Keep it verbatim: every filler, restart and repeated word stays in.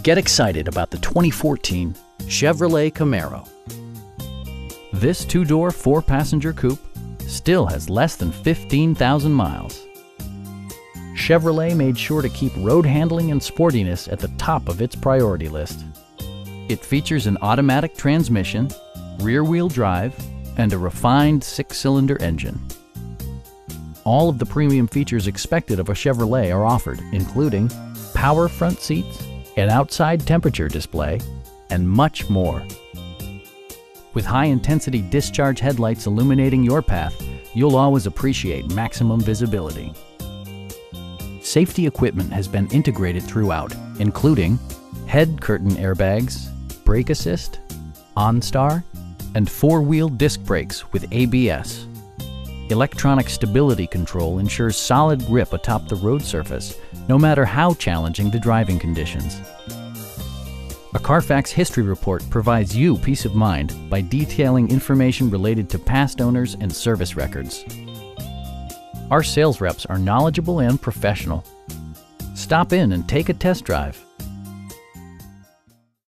Get excited about the twenty fourteen Chevrolet Camaro. This two-door, four-passenger coupe still has less than fifteen thousand miles. Chevrolet made sure to keep road handling and sportiness at the top of its priority list. It features an automatic transmission, rear-wheel drive, and a refined six-cylinder engine. All of the premium features expected of a Chevrolet are offered, including power front seats, an outside temperature display, and much more. With high-intensity discharge headlights illuminating your path, you'll always appreciate maximum visibility. Safety equipment has been integrated throughout, including head curtain airbags, brake assist, OnStar, and four-wheel disc brakes with A B S. Electronic stability control ensures solid grip atop the road surface, no matter how challenging the driving conditions. A Carfax history report provides you peace of mind by detailing information related to past owners and service records. Our sales reps are knowledgeable and professional. Stop in and take a test drive.